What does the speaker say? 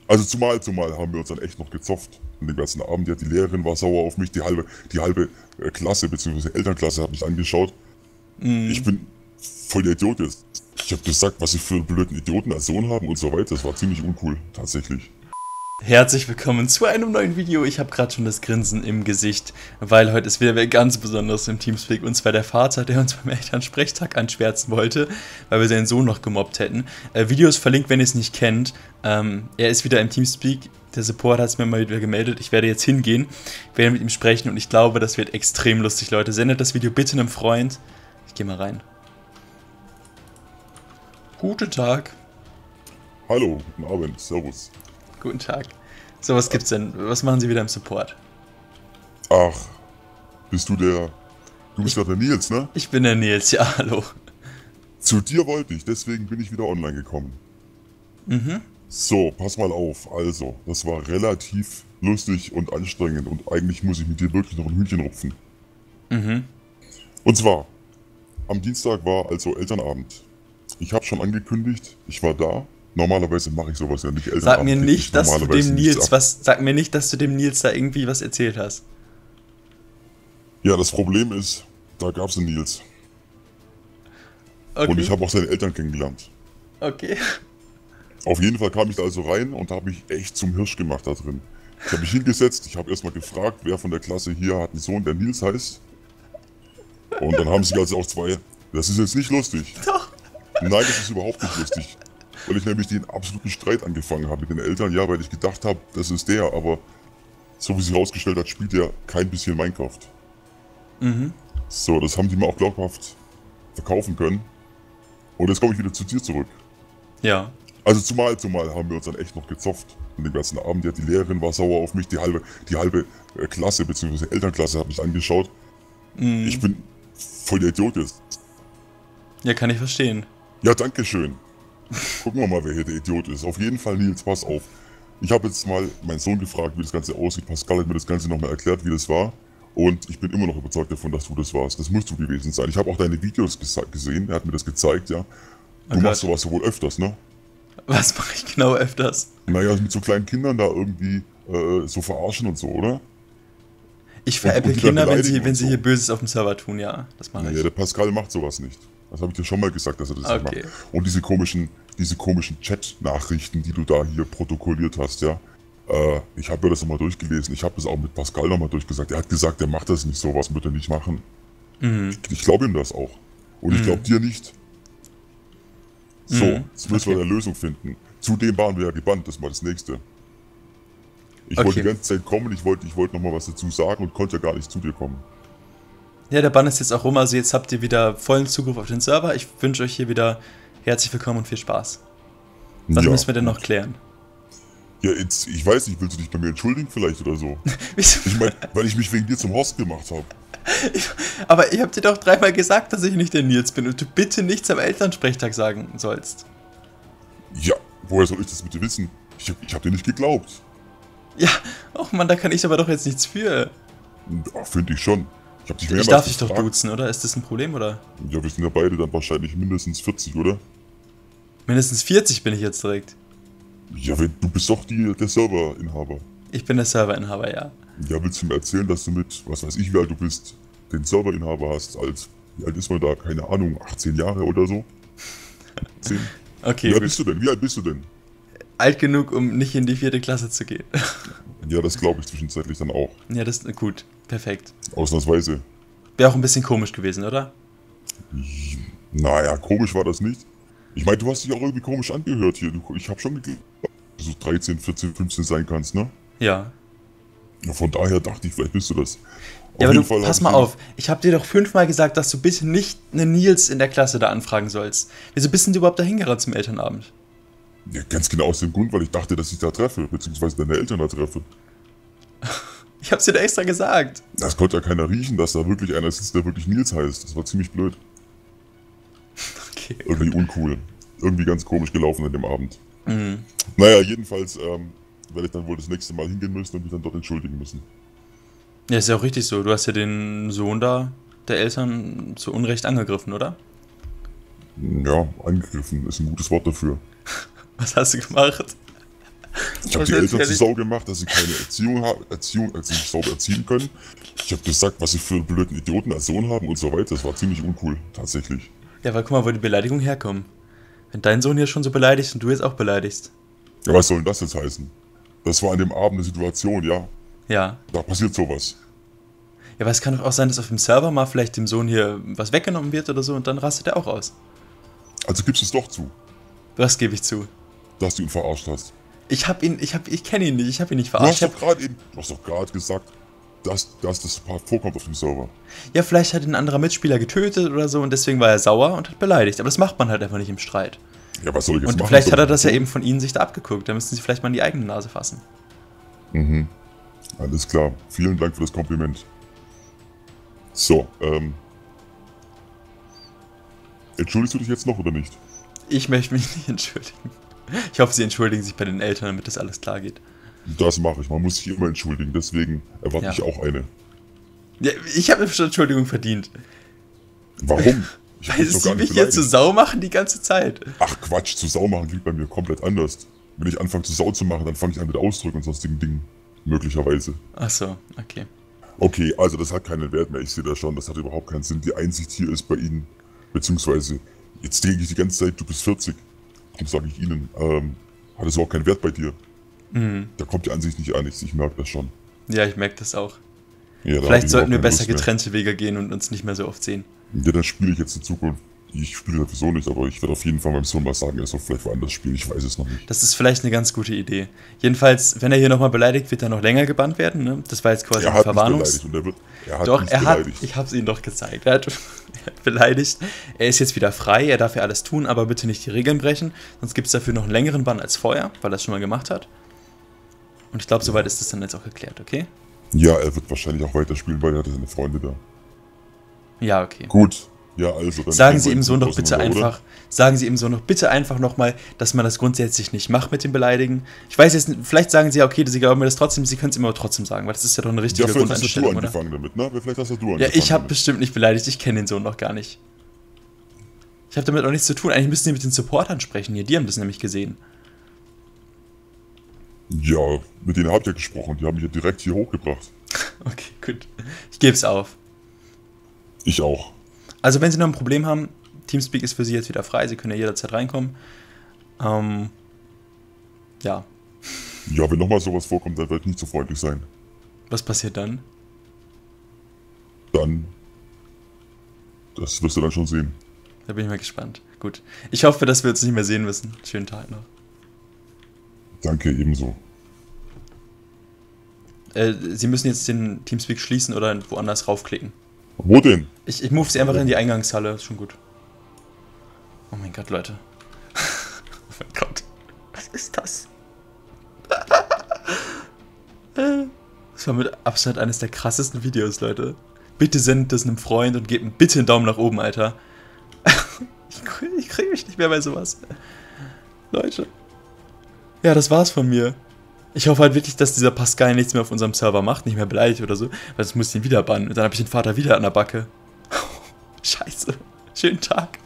Also zumal haben wir uns dann echt noch gezofft. Und den ganzen Abend, die Lehrerin war sauer auf mich, die halbe Klasse bzw. Elternklasse hat mich angeschaut. Ich Mhm. bin voll der Idiot jetzt. Ich habe gesagt, was ich für einen blöden Idioten als Sohn haben und so weiter. Das war ziemlich uncool, tatsächlich. Herzlich willkommen zu einem neuen Video. Ich habe gerade schon das Grinsen im Gesicht, weil heute ist wieder wer ganz Besonderes im Teamspeak, und zwar der Vater, der uns beim Elternsprechtag anschwärzen wollte, weil wir seinen Sohn noch gemobbt hätten. Video ist verlinkt, wenn ihr es nicht kennt. Er ist wieder im Teamspeak. Der Support hat es mir mal wieder gemeldet. Ich werde jetzt hingehen, werde mit ihm sprechen und ich glaube, das wird extrem lustig, Leute. Sendet das Video bitte einem Freund. Ich gehe mal rein. Guten Tag. Hallo, guten Abend, servus. Guten Tag. So, was gibt's denn? Was machen Sie wieder im Support? Ach, bist du der... Du bist doch der Nils, ne? Ich bin der Nils, ja, hallo. Zu dir wollte ich, deswegen bin ich wieder online gekommen. Mhm. So, pass mal auf. Also, das war relativ lustig und anstrengend und eigentlich muss ich mit dir wirklich noch ein Hühnchen rupfen. Mhm. Und zwar, am Dienstag war also Elternabend. Ich habe schon angekündigt, ich war da. Normalerweise mache ich sowas ja nicht. Sag mir Elternabend gibt ich nicht, dass du normalerweise dem nichts Nils ab. was. Sag mir nicht, dass du dem Nils da irgendwie was erzählt hast. Ja, das Problem ist, da gab's einen Nils. Und Okay. ich habe auch seine Eltern kennengelernt. Okay. Auf jeden Fall kam ich da also rein und habe mich echt zum Hirsch gemacht da drin. Ich habe mich hingesetzt, ich habe erstmal gefragt, wer von der Klasse hier hat einen Sohn, der Nils heißt. Und dann haben sich also auch zwei... Das ist jetzt nicht lustig. Doch. Nein, das ist überhaupt nicht lustig. Weil ich nämlich den absoluten Streit angefangen habe mit den Eltern. Ja, weil ich gedacht habe, das ist der, aber so wie sich herausgestellt hat, spielt der kein bisschen Minecraft. Mhm. So, das haben die mir auch glaubhaft verkaufen können. Und jetzt komme ich wieder zu dir zurück. Ja. Also zumal haben wir uns dann echt noch gezofft. Und den ganzen Abend, die Lehrerin war sauer auf mich, die halbe Klasse bzw. Elternklasse hat mich angeschaut. Ich Mhm. bin voll der Idiot jetzt. Ja, kann ich verstehen. Ja, danke schön. Gucken wir mal, wer hier der Idiot ist. Auf jeden Fall, Nils, pass auf. Ich habe jetzt mal meinen Sohn gefragt, wie das Ganze aussieht. Pascal hat mir das Ganze nochmal erklärt, wie das war. Und ich bin immer noch überzeugt davon, dass du das warst. Das musst du gewesen sein. Ich habe auch deine Videos gesehen. Er hat mir das gezeigt, ja. Oh Du machst Gott. sowas wohl öfters, ne? Was mache ich genau öfters? Naja, mit so kleinen Kindern da irgendwie so verarschen und so, oder? Ich Und veräpple die dann Kinder, wenn beleidigen sie, wenn und sie so. hier Böses auf dem Server tun, ja. Das mache Naja, ich. der Pascal macht sowas nicht. Das habe ich dir schon mal gesagt, dass er das nicht macht. Okay. Und diese komischen Chat-Nachrichten, die du da hier protokolliert hast, ja. Ich habe mir das nochmal durchgelesen. Ich habe das auch mit Pascal nochmal durchgesagt. Er hat gesagt, er macht das nicht, sowas wird er nicht machen. Mhm. Ich glaube ihm das auch. Und ich glaube dir nicht. So, Mhm. jetzt müssen wir Okay. eine Lösung finden. Zudem waren wir ja gebannt, das war das nächste. Ich Okay. wollte die ganze Zeit kommen, ich wollte nochmal was dazu sagen und konnte ja gar nicht zu dir kommen. Ja, der Bann ist jetzt auch rum, also jetzt habt ihr wieder vollen Zugriff auf den Server. Ich wünsche euch hier wieder herzlich willkommen und viel Spaß. Was Ja, müssen wir denn noch gut. klären? Ja, jetzt, ich weiß nicht, willst du dich bei mir entschuldigen vielleicht oder so? Wieso? Ich meine, weil ich mich wegen dir zum Horst gemacht habe. Aber ich hab dir doch dreimal gesagt, dass ich nicht der Nils bin und du bitte nichts am Elternsprechtag sagen sollst. Ja, woher soll ich das bitte wissen? Ich hab dir nicht geglaubt. Ja, och Mann, da kann ich aber doch jetzt nichts für. Ja, finde ich schon. Ich hab dich Ich mehrmals darf dich doch gefragt. duzen, oder? Ist das ein Problem, oder? Ja, wir sind ja beide dann wahrscheinlich mindestens 40, oder? Mindestens 40 bin ich jetzt direkt. Ja, du bist doch der Serverinhaber. Ich bin der Serverinhaber, ja. Ja, willst du mir erzählen, dass du mit, was weiß ich, wie alt du bist, den Serverinhaber hast, wie alt ist man da? Keine Ahnung, 18 Jahre oder so? 10? Okay, Wie alt gut. bist du denn? Wie alt bist du denn? Alt genug, um nicht in die 4. Klasse zu gehen. Ja, das glaube ich zwischenzeitlich dann auch. Ja, das ist gut. Perfekt. Ausnahmsweise. Wäre auch ein bisschen komisch gewesen, oder? Naja, komisch war das nicht. Ich meine, du hast dich auch irgendwie komisch angehört hier. Ich habe schon geglaubt, dass du 13, 14, 15 sein kannst, ne? Ja. Ja, von daher dachte ich, vielleicht bist du das. Ja, aber du, pass hab ich mal den- auf. Ich habe dir doch 5-mal gesagt, dass du bitte nicht einen Nils in der Klasse da anfragen sollst. Wieso bist denn du überhaupt dahin gerannt zum Elternabend? Ja, ganz genau aus dem Grund, weil ich dachte, dass ich da treffe, beziehungsweise deine Eltern da treffe. Ich hab's dir doch extra gesagt. Das konnte ja keiner riechen, dass da wirklich einer sitzt, der wirklich Nils heißt. Das war ziemlich blöd. Okay. Irgendwie uncool. Irgendwie ganz komisch gelaufen an dem Abend. Mhm. Naja, jedenfalls werde ich dann wohl das nächste Mal hingehen müssen und mich dann dort entschuldigen müssen. Ja, ist ja auch richtig so. Du hast ja den Sohn da der Eltern zu Unrecht angegriffen, oder? Ja, angegriffen ist ein gutes Wort dafür. Was hast du gemacht? Ich habe die Eltern zu Sau gemacht, dass sie keine Erziehung, als sie sich sauber erziehen können. Ich habe gesagt, was sie für einen blöden Idioten als Sohn haben und so weiter. Das war ziemlich uncool, tatsächlich. Ja, weil guck mal, wo die Beleidigungen herkommen. Wenn dein Sohn hier schon so beleidigt und du jetzt auch beleidigst. Ja, was soll denn das jetzt heißen? Das war an dem Abend eine Situation, ja. Ja. Da passiert sowas. Ja, aber es kann doch auch sein, dass auf dem Server mal vielleicht dem Sohn hier was weggenommen wird oder so und dann rastet er auch aus. Also gibst du es doch zu, Was gebe ich zu? dass du ihn verarscht hast. Ich kenne ihn nicht, ich habe ihn nicht Du verarscht. hast doch gerade gesagt, dass das vorkommt auf dem Server. Ja, vielleicht hat ihn ein anderer Mitspieler getötet oder so und deswegen war er sauer und hat beleidigt. Aber das macht man halt einfach nicht im Streit. Ja, was soll ich jetzt machen? Und vielleicht hat er das ja eben von Ihnen sich da abgeguckt. Da müssten Sie vielleicht mal in die eigene Nase fassen. Mhm. Alles klar. Vielen Dank für das Kompliment. So, entschuldigst du dich jetzt noch oder nicht? Ich möchte mich nicht entschuldigen. Ich hoffe, Sie entschuldigen sich bei den Eltern, damit das alles klar geht. Das mache ich. Man muss sich immer entschuldigen. Deswegen erwarte Ja. ich auch eine. Ja, ich habe eine Entschuldigung verdient. Warum? Ich hab Weil dich doch Sie gar nicht mich hier beleidigt. zu Sau machen die ganze Zeit. Ach Quatsch, zu Sau machen klingt bei mir komplett anders. Wenn ich anfange zu Sau zu machen, dann fange ich an mit Ausdrücken und sonstigen Dingen. Möglicherweise. Ach so, okay. Okay, also das hat keinen Wert mehr. Ich sehe das schon. Das hat überhaupt keinen Sinn. Die Einsicht hier ist bei Ihnen, beziehungsweise, jetzt denke ich die ganze Zeit, du bist 40. Darum sage ich Ihnen, hat es überhaupt keinen Wert bei dir. Da kommt die Ansicht nicht an. Ich merke das schon. Ja, ich merke das auch. Ja, da hab Vielleicht ich sollten wir überhaupt keine besser Lust mehr. getrennte Wege gehen und uns nicht mehr so oft sehen. Ja, dann spiele ich jetzt in Zukunft. Ich spiele sowieso nicht, aber ich werde auf jeden Fall meinem Sohn mal sagen, er soll vielleicht woanders spielen. Ich weiß es noch nicht. Das ist vielleicht eine ganz gute Idee. Jedenfalls, wenn er hier nochmal beleidigt, wird er noch länger gebannt werden. Ne? Das war jetzt quasi Er eine hat mich Verwarnungs... beleidigt und er hat Doch, mich er hat, beleidigt. ich habe es Ihnen doch gezeigt. Er hat beleidigt. Er ist jetzt wieder frei, er darf ja alles tun, aber bitte nicht die Regeln brechen. Sonst gibt es dafür noch einen längeren Bann als vorher, weil er es schon mal gemacht hat. Und ich glaube, soweit ist das dann jetzt auch geklärt, okay? Ja, er wird wahrscheinlich auch weiterspielen, weil er hat seine Freunde da. Ja, okay. Gut. Ja, also dann. Sagen gehen Sie wir ihm in so noch Zukunft bitte auseinander, einfach, sagen Sie ihm so noch bitte einfach nochmal, dass man das grundsätzlich nicht macht mit dem Beleidigen. Ich weiß jetzt, vielleicht sagen Sie ja, okay, Sie glauben mir das trotzdem, Sie können es immer aber trotzdem sagen, weil das ist ja doch eine oder? richtige Ja, vielleicht hast du Grundeinstellung, oder? angefangen damit, ne? Vielleicht hast du angefangen Ja, ich habe damit. bestimmt nicht beleidigt, ich kenne den Sohn noch gar nicht. Ich habe damit auch nichts zu tun. Eigentlich müssten Sie mit den Supportern sprechen hier, die haben das nämlich gesehen. Ja, mit denen habt ihr gesprochen. Die haben mich ja direkt hier hochgebracht. Okay, gut. Ich gebe es auf. Ich auch. Also wenn Sie noch ein Problem haben, Teamspeak ist für Sie jetzt wieder frei, Sie können ja jederzeit reinkommen. Ja, Ja, wenn nochmal sowas vorkommt, dann werde ich nicht so freundlich sein. was passiert dann? Dann. Das wirst du dann schon sehen. Da bin ich mal gespannt. Gut. Ich hoffe, dass wir uns nicht mehr sehen müssen. Schönen Tag noch. Danke, ebenso. Sie müssen jetzt den Teamspeak schließen oder woanders raufklicken. Wo denn? Ich move Sie einfach in die Eingangshalle, ist schon gut. Oh mein Gott, Leute. Oh mein Gott. Was ist das? Das war mit Abstand eines der krassesten Videos, Leute. Bitte sendet das einem Freund und gebt bitte einen Daumen nach oben, Alter. Ich kriege mich nicht mehr bei sowas. Leute. Ja, das war's von mir. Ich hoffe halt wirklich, dass dieser Pascal nichts mehr auf unserem Server macht, nicht mehr beleidigt oder so, weil sonst muss ich ihn wieder bannen. Und dann habe ich den Vater wieder an der Backe. Scheiße. Schönen Tag.